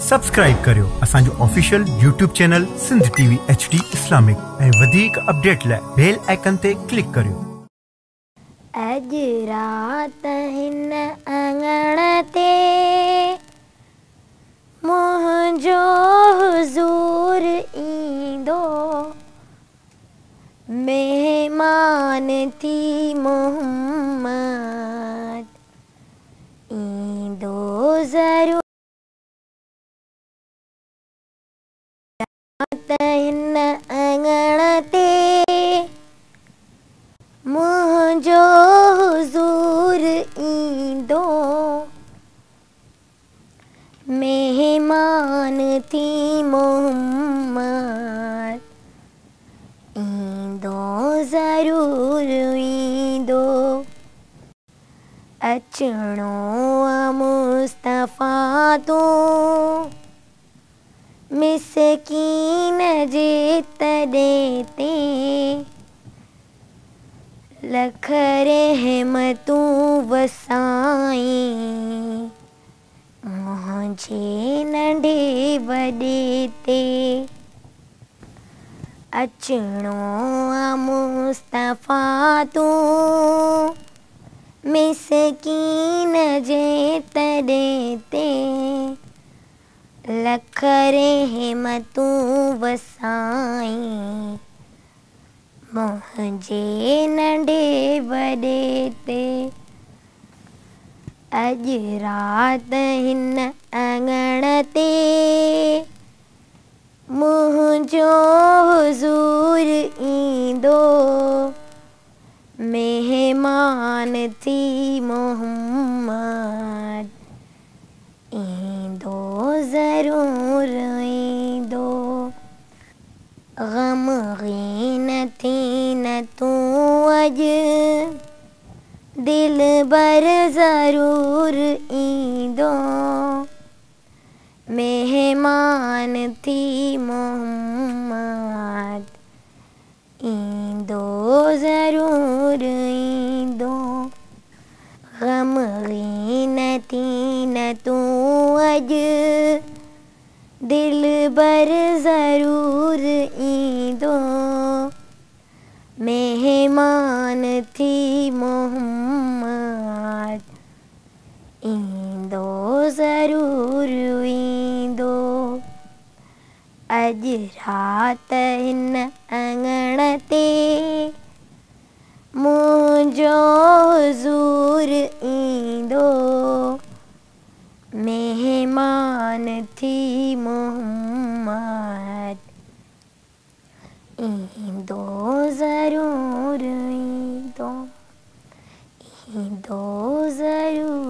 Subscribe करियो असांजो official YouTube channel Sindh TV HD Islamic ऐं वधीक अपडेट लाइ बेल आइकन ते क्लिक करियो। अज रात हिन अंगण ते मुंहिंजो हुज़ूर ईंदो, मेहमान थी मोहम्मद ईंदो ज़रूर। रात हिन अंगण ते मुंहिंजो हुज़ूर ईंदो, मेहमान थी मोहम्मद ईंदो ज़रूर ईंदो। अचणो मुस्तफ़ा तूं मिसकीन जे तॾहिं ते, लख रहमतूं वसाईं मुंहिंजे नंढे वॾे ते। अचणो मुस्तफ़ा तूं मिसकीन जे तॾहिं ते, लख रहमतूं वसाईं मुंहिंजे नंढे वॾे ते। अज रात हिन अंगण ते मुंहिंजो हुज़ूर ईंदो, मेहमान थी मोहम्मद ईंदो ज़रूर ईंदो। ग़मगीन थी न तूं अॼु दिलबर ज़रूर ईंदो, मेहमान थी मोहम्मद ईंदो ज़रूर ईंदो। ग़मगीन थी न तूं अॼु दिलबर ज़रूर ईंदो, मेहमान थी मोहम्मद ईंदो ज़रूर ईंदो। अज रात हिन अंगण ते मुंहिंजो हुज़ूर ईंदो, मेहमान थी मोहम्मद ईंदो ज़रूर ईंदो, ईंदो ज़रूर।